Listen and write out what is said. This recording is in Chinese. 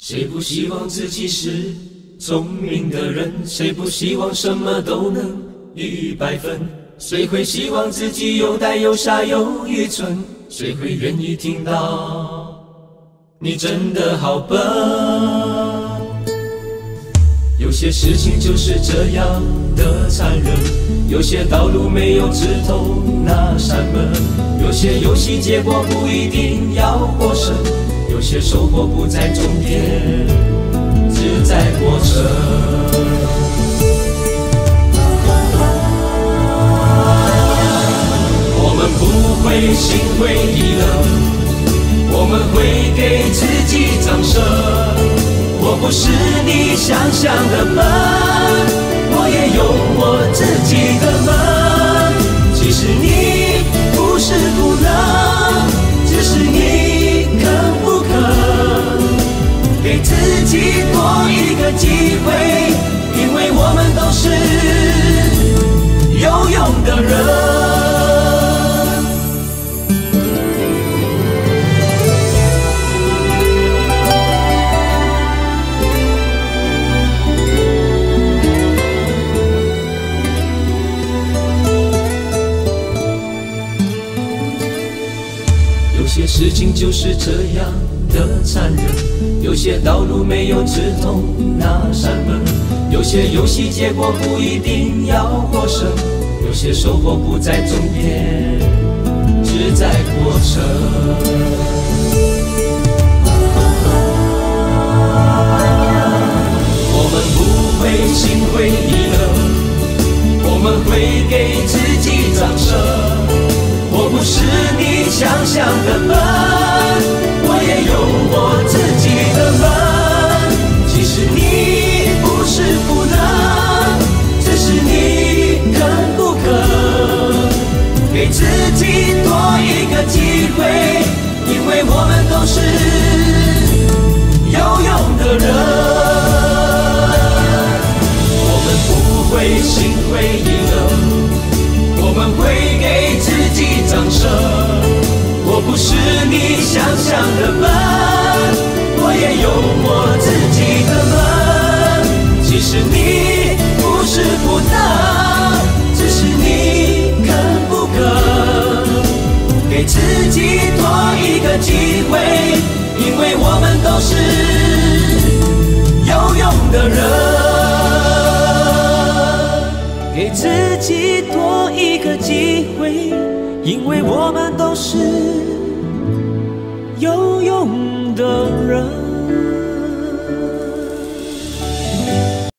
谁不希望自己是聪明的人？谁不希望什么都能100分？谁会希望自己又呆又傻又愚蠢？谁会愿意听到你真的好笨？有些事情就是这样的残忍，有些道路没有直通那扇门，有些游戏结果不一定要获胜，有些收获不在终点，只在过程。我们不会心灰意冷，我们会给自己掌声。我不是你想象的笨，我也有我自己的梦。其实你不是不能，只是你肯不肯给自己多一个机会，因为我们都是有用的人。有些事情就是这样的残忍，有些道路没有直通那扇门，有些游戏结果不一定要获胜，有些收获不在终点，只在过程。